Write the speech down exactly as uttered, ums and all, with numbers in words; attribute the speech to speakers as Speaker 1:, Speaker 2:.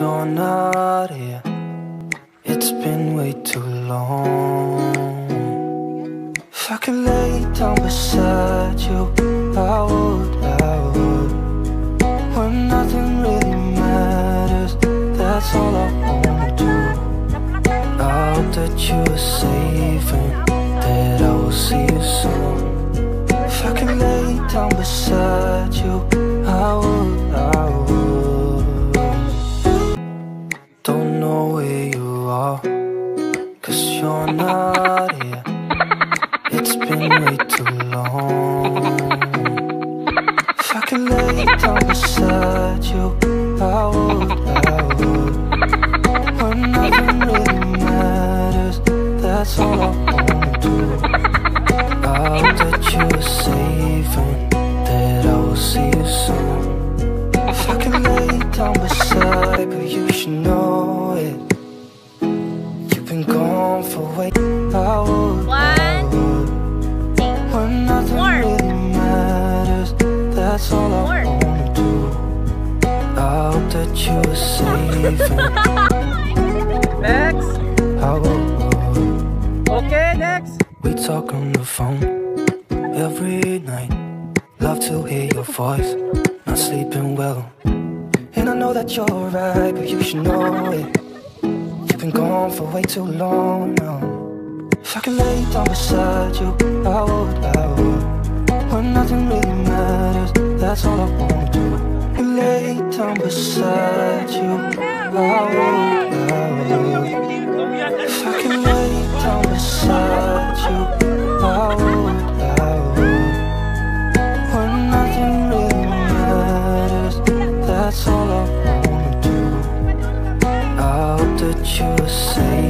Speaker 1: you're not here. It's been way too long. If I could lay down beside you, I would, I would. When nothing really matters, that's all I wanna do. I hope that you are safe and that I will see you soon. If I could lay down beside you, I would, I would. Don't know where you are, 'cause you're not here. It's been way too long. If I could lay down beside you, I would, I would. When nothing really matters, that's all I wanna do. I hope that you are safe and that I will see you soon. If I could lay down beside you, you should know it. You've been gone for way. I would, I would. When nothing really matters, that's all I wanna do. I hope that you are safe and
Speaker 2: Next.
Speaker 1: I would.
Speaker 2: Okay, next.
Speaker 1: We talk on the phone every night. Love to hear your voice. Not sleeping well, and I know that you're right, but you should know it. You've been gone for way too long now. If I could lay down beside you, I would, I would. When nothing really matters, that's all I wanna do. You lay down beside you, I would, I would. If I could lay down beside you, I would, I would. When nothing really matters, that's all I wanna do. I hope that you are safe.